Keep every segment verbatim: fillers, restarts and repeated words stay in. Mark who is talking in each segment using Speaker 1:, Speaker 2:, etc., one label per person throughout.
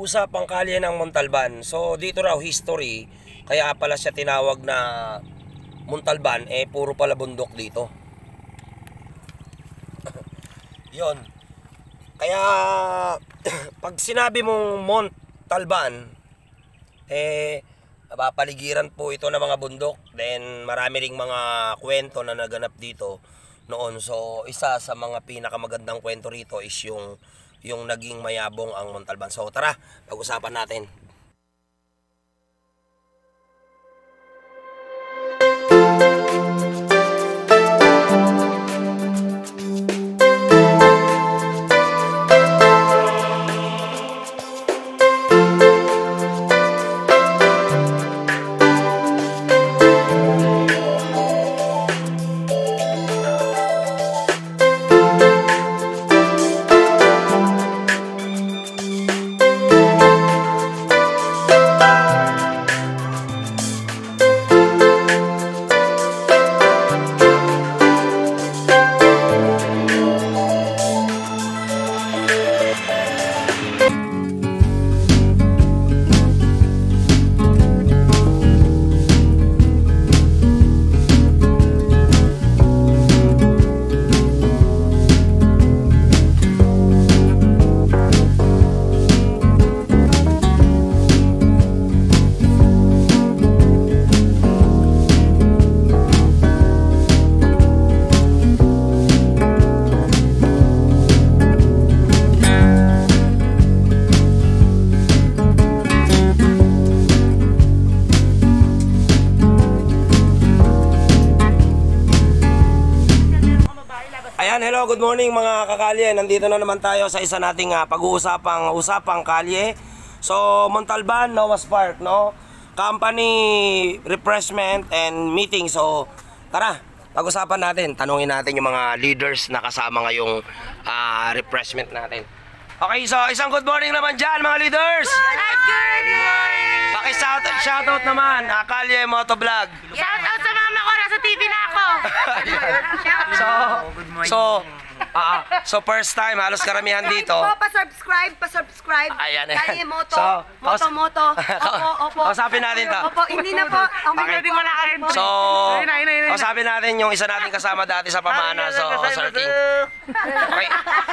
Speaker 1: usapang kalye ng Montalban. So dito raw history, kaya pala siya tinawag na Montalban, eh puro pala bundok dito. Yon. Kaya pag sinabi mong Montalban, eh napapaligiran po ito ng mga bundok. Then marami ring mga kwento na naganap dito noon. So isa sa mga pinakamagandang kwento rito is yung yung naging mayabong ang Montalban. So tara, pag-usapan natin. Hello, good morning mga kakalye. Nandito na naman tayo sa isa nating uh, pag-uusapang usapang kalye. So, Montalban, Noah's Park, no? Company refreshment and meeting. So, tara, pag-usapan natin. Tanungin natin yung mga leaders na kasama ngayong uh, refreshment natin. Okay, so isang good morning naman dyan mga leaders.
Speaker 2: Good morning.
Speaker 1: Paki-shoutout shoutout naman, uh, Kalye Motovlog.
Speaker 2: Shoutout sa mama ko, nasa T V na ako.
Speaker 1: So, so, uh, so first time, halos karamihan dito.
Speaker 2: Pa-subscribe, pa-subscribe.
Speaker 1: Ayan, ayan.
Speaker 2: Kalye Moto,
Speaker 1: So,
Speaker 2: Moto, Moto. Opo, opo.
Speaker 1: Kausapin natin to.
Speaker 2: Opo, hindi na po. Okay,
Speaker 1: Okay.
Speaker 2: mo na kain.
Speaker 1: So, kausapin natin yung isa nating kasama dati sa pamana. So, Sir King. Okay.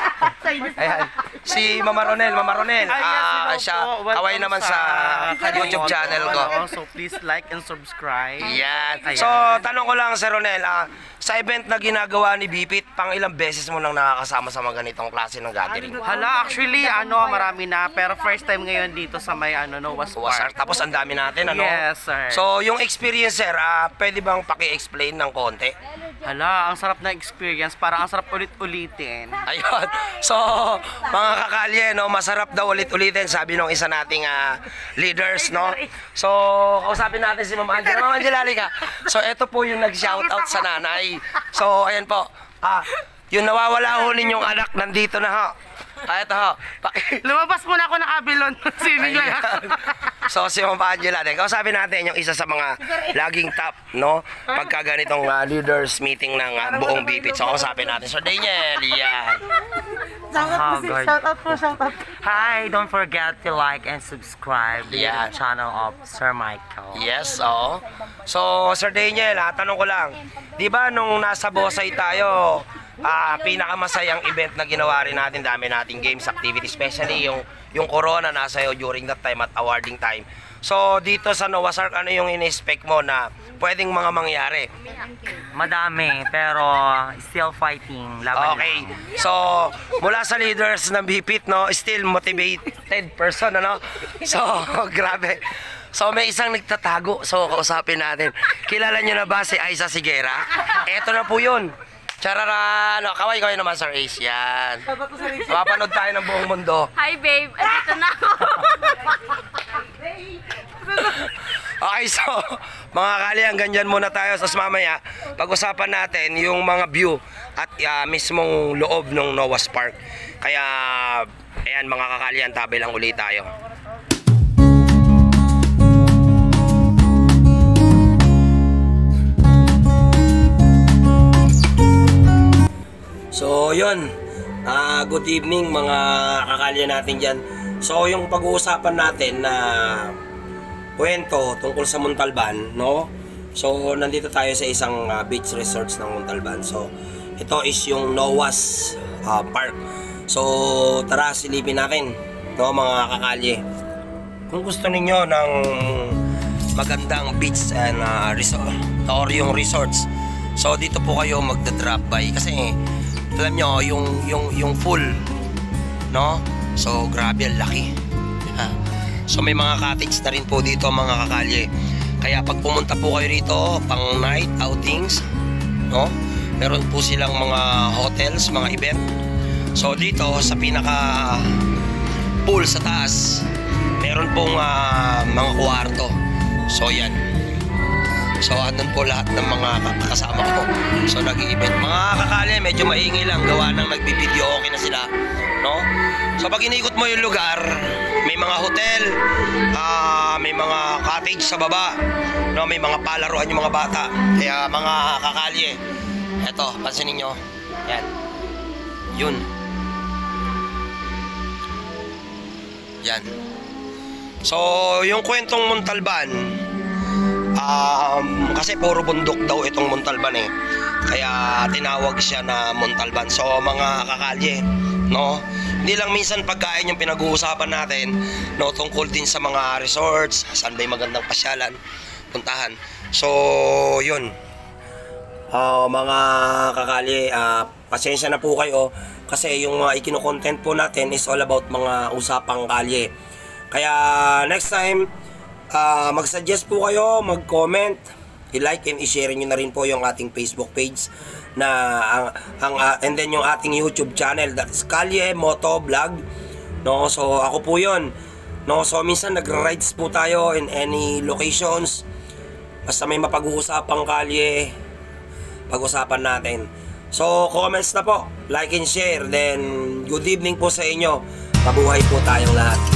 Speaker 1: Ayan. Si Mama Ronel, Mama Ronel. Ah, siya, kaway naman sa YouTube channel ko.
Speaker 3: So please like and subscribe.
Speaker 1: Yan. So, tanong ko lang, Sir Ronel, ah, sa event na ginagawa ni Bipit, pang ilang beses mo nang nakakasama sa mga ganitong klase ng gathering?
Speaker 3: Hala, actually, ano, marami na. Pero first time ngayon dito sa may, ano, Noah's Park.
Speaker 1: Tapos ang dami natin, ano?
Speaker 3: Yes, sir.
Speaker 1: So, yung experience, sir, ah, pwede bang paki-explain ng konti?
Speaker 3: Hala, ang sarap na experience. Parang ang sarap ulit-ulitin.
Speaker 1: Ayun. So, mga kakalye, no, masarap daw ulit-ulitin, sabi nung isa nating uh, leaders, no? So, kausapin natin si Mama Angela. Mama Angela, halika. So, eto po yung nag-shoutout sa nanay. So, ayan po. Ah, yung nawawala ho ninyong anak, nandito na ho. Ah, eto ho.
Speaker 3: Lumabas muna ako ng Abilon. Sinig lang ako.
Speaker 1: So, si Mama Angela, din. Kausapin natin yung isa sa mga laging top, no? Pagka ganitong uh, leaders meeting ng uh, buong Bipit. So, kausapin natin. So, Daniel, yan.
Speaker 3: Oh, shout out po, shout out. Hi, don't forget to like and subscribe to
Speaker 1: Yeah.
Speaker 3: the channel of Sir Michael.
Speaker 1: Yes, oo. So, Sir Daniel, ha, tanong ko lang. Di ba nung nasa Bosay tayo, ah, pinakamasayang event na ginawa rin natin, dami nating games, activity, especially yung, yung Corona nasa iyo during that time at awarding time. So, dito sa Noah's Ark, ano yung in-expect mo na pwedeng mga mangyari?
Speaker 3: Madami, pero still fighting. Laban
Speaker 1: Okay.
Speaker 3: lang.
Speaker 1: So, mula sa leaders ng Bipit, no, still motivated person, ano? So, grabe. So, may isang nagtatago. So, kausapin natin. Kilala nyo na ba si Aiza Sigera? Eto na po yun. Charara, ano, kaway-kaway naman, Sir Ace. Yan. Mapapanood tayo ng buong mundo.
Speaker 2: Hi, babe. Andito na ako.
Speaker 1: Okay, so, mga kali, hanggang dyan muna tayo. So, mamaya, pag-usapan natin yung mga view at uh, mismong loob ng Noah's Park. Kaya, ayan, mga kakali, antabay lang ulit tayo. So, yun. Uh, good evening, mga kakalya natin dyan. So yung pag-uusapan natin na kwento tungkol sa Montalban, no? So nandito tayo sa isang uh, beach resorts ng Montalban. So ito is yung Noah's uh, Park. So tara, silipin natin, no, mga kakalye. Kung gusto ninyo ng magandang beach and uh, resort or yung resorts, so dito po kayo magda-drop by kasi alam nyo yung yung yung full, no? So grabe, ang laki. So may mga cottage na rin po dito mga kakalye. Kaya pag pumunta po kayo rito pang night outings, no? Meron po silang mga hotels, mga event. So dito sa pinaka pool sa taas, meron pong uh, mga kwarto. So yan. So andun po lahat ng mga kasama ko. So nag-i-event. Mga kakali, medyo maingay lang, gawa ng nagbibideo, okay na sila, no? So pag inikot mo yung lugar, may mga hotel, uh, may mga cottage sa baba, no? May mga palaruan yung mga bata. Kaya mga kakali, eto, pansinin nyo. Yan. Yun. Yan. So, yung kwentong Montalban, um, kasi puro bundok daw itong Montalban eh. Kaya tinawag siya na Montalban. So, mga kakalye, no? Hindi lang minsan pagkain yung pinag-uusapan natin, no? Tungkol din sa mga resorts, saan ba'y magandang pasyalan, puntahan. So, yun. Uh, mga kakalye, uh, pasensya na po kayo kasi yung mga uh, ikino-content po natin is all about mga usapang kalye. Kaya next time, uh, mag-suggest po kayo, mag-comment, i-like and i-share nyo na rin po yung ating Facebook page na ang, ang uh, and then yung ating YouTube channel, that is Kalye Moto Vlog, no? So ako po yun, no? So minsan nag-rides po tayo in any locations, basta may mapag-uusapang kalye, pag-usapan natin. So comments na po, like and share, then good evening po sa inyo, mabuhay po tayong lahat.